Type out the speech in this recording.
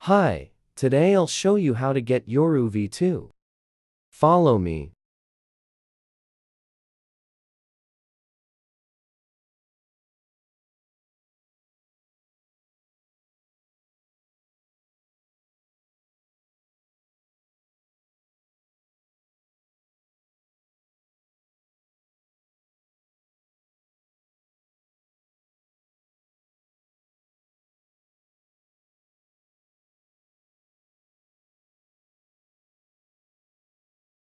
Hi, today I'll show you how to get Yoru V2. Follow me.